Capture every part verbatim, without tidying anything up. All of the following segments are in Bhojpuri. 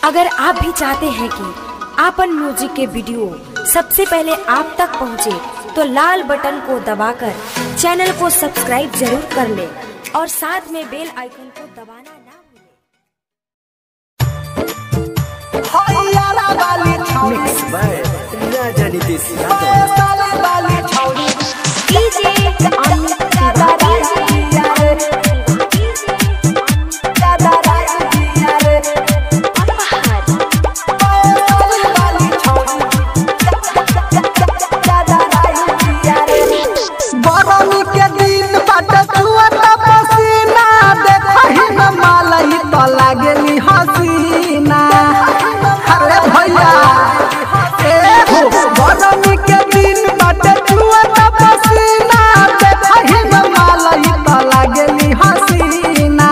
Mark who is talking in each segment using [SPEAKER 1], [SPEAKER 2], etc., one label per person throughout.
[SPEAKER 1] अगर आप भी चाहते हैं कि आपन म्यूजिक के वीडियो सबसे पहले आप तक पहुंचे, तो लाल बटन को दबाकर चैनल को सब्सक्राइब जरूर कर ले और साथ में बेल आइकन को दबाना ना भूलें।
[SPEAKER 2] मिक्स बाय राजा नीतीश
[SPEAKER 3] लागेली हसीना। अरे भैया गरमी के दिन बाटे छुआ पसीना, देखहि में मालई त लागेली हसीना।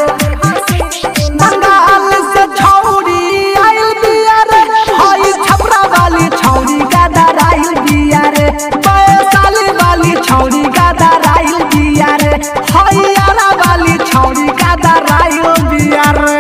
[SPEAKER 3] बंगाल से छौरी आइल बिया रे, हई छपरा वाली छौरी गदर आइल बिया रे, वैशाली वाली छौरी गदर आइल बिया रे, हई आरा वाली छौरी गदर आइल बिया रे।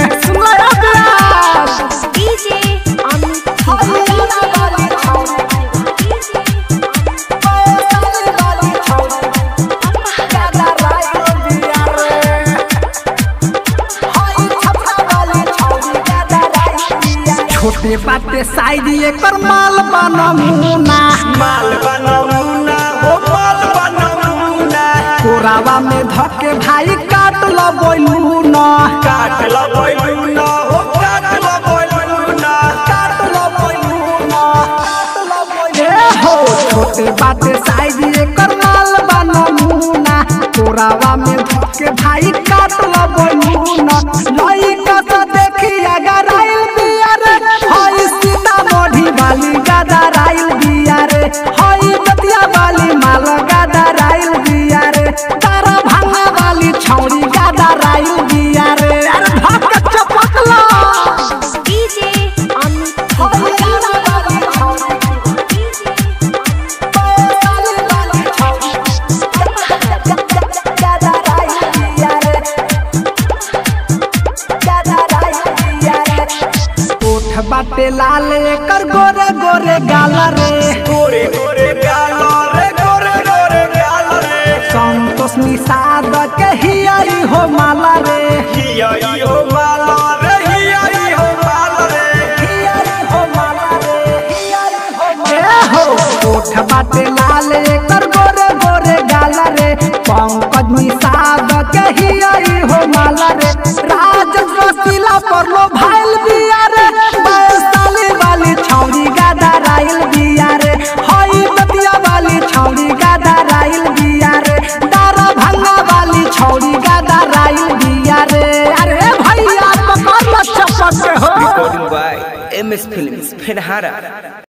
[SPEAKER 3] छोटे बाटे साइड एकर माल बनमुना,
[SPEAKER 2] माल बनमुना हो माल बनमुना।
[SPEAKER 3] कोरावा में धके भाई काट लो बोलूना,
[SPEAKER 2] काट लो बोलूना हो काट लो बोलूना,
[SPEAKER 3] काट लो बोलूना, काट लो बोलूना हो। छोटे बाटे साइड एकर माल बनमुना, कोरावा में धके भाई काट लो बोलूना। लइका से देखी अगर आइल बिया रे, हई सीतामढ़ी वाली गदर आइल बिया रे, हई बतिया वाली माल गदर आइल बिया रे, तारा भांगा वाली छौरी गदर आइल बिया रे। अरे भक चपकला
[SPEAKER 1] डीजे
[SPEAKER 3] बाटे लाल एकर गोरे गोरे गाल रे,
[SPEAKER 2] गोरे गोरे गाल रे, गोरे गोरे गाल रे।
[SPEAKER 3] संतोष निषाद के हियाई हो माला रे,
[SPEAKER 2] हियाई हो माला रे, हियाई हो माला रे,
[SPEAKER 3] हियाई हो माला रे, हियाई हो माला रे। ओठ बाटे लाल एकर गोरे गोरे गाल रे, पंकज निषाद के हियाई हो माला रे। राज रसीला पर लो भाइल बिया रे, वैशाली वाली छौरी गदर आइल बिया रे, हई बतिया वाली छौरी गदर आइल बिया रे, तारा भंगा वाली छौरी गदर आइल बिया रे। अरे भैया पकड़ ल चपक हो।
[SPEAKER 2] Recording by M S films Phenhara.